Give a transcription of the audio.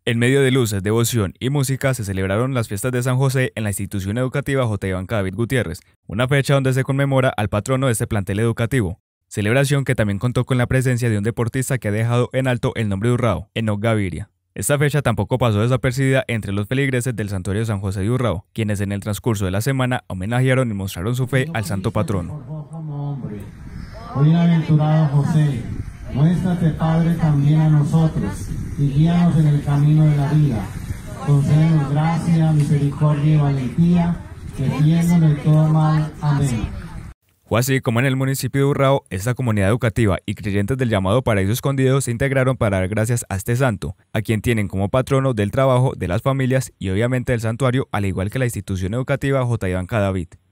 En medio de luces, devoción y música se celebraron las fiestas de San José en la institución educativa J. Iván Cadavid Gutiérrez, una fecha donde se conmemora al patrono de este plantel educativo. Celebración que también contó con la presencia de un deportista que ha dejado en alto el nombre de Urrao, Enoc Gaviria. Esta fecha tampoco pasó desapercibida entre los feligreses del santuario San José de Urrao, quienes en el transcurso de la semana homenajearon y mostraron su fe al santo patrono. Bienaventurado José, muéstrate Padre también a nosotros y guíanos en el camino de la vida. Concédenos gracia, misericordia y valentía, defiéndonos de todo mal. Amén. Fue así como en el municipio de Urrao, esta comunidad educativa y creyentes del llamado Paraíso Escondido se integraron para dar gracias a este santo, a quien tienen como patrono del trabajo, de las familias y obviamente del santuario, al igual que la institución educativa J. Iván Cadavid.